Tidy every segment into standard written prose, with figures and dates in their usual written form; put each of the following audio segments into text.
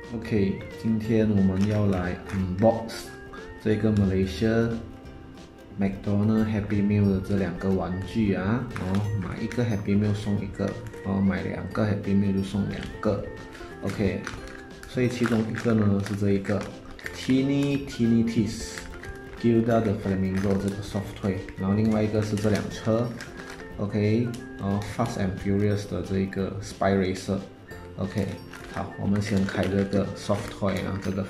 OK， 今天我们要来 unbox 这个 Malaysia McDonald Happy Meal 的这两个玩具啊，买一个 Happy Meal 送一个，买两个 Happy Meal 就送两个 ，OK， 所以其中一个呢是这一个 Teeny Teas Gilda 的 Flamingo 这个 soft toy， 然后另外一个是这辆车 ，OK， 然后 Fast and Furious 的这一个 Spy Racer。OK， 好，我们先开这个 soft toy 啊，这个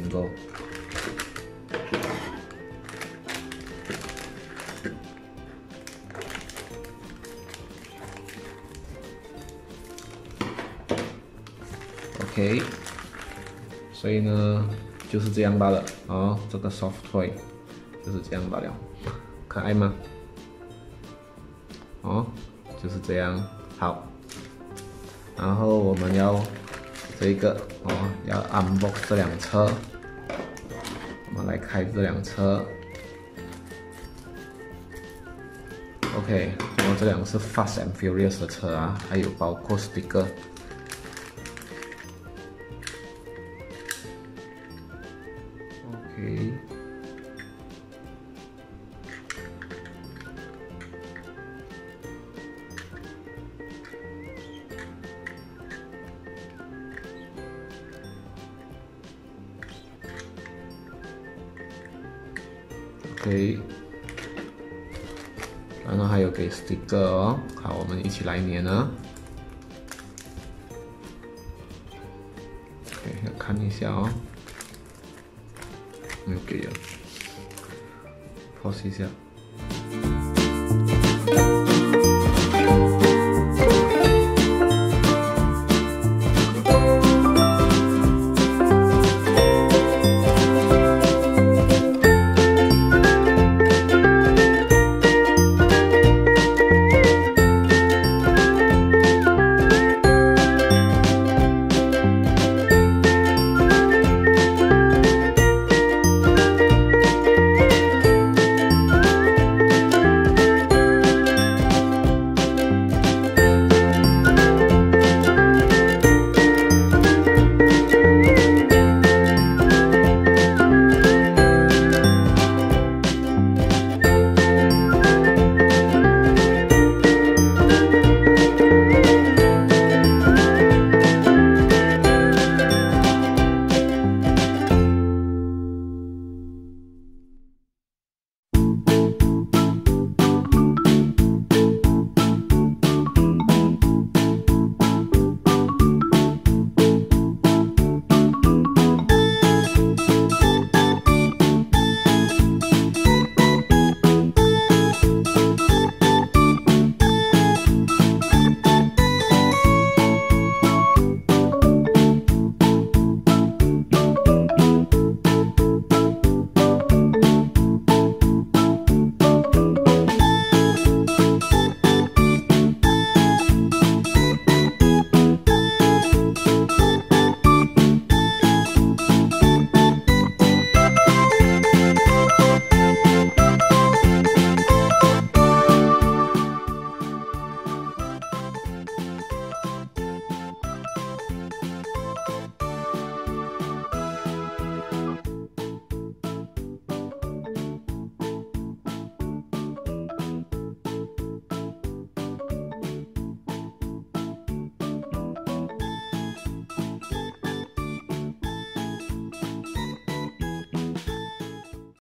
Flamingo。OK， 所以呢就是这样罢了哦，这个 soft toy 就是这样罢了，可爱吗？哦，就是这样，好。然后我们要这个要 unbox 这辆车，我们来开这辆车。OK， 然后这辆是 Fast and Furious 的车啊，还有包括 sticker。OK。OK， 然后还有给 sticker 哦，好，我们一起来粘啊。OK， 要看一下哦，没有给了，pause 一下。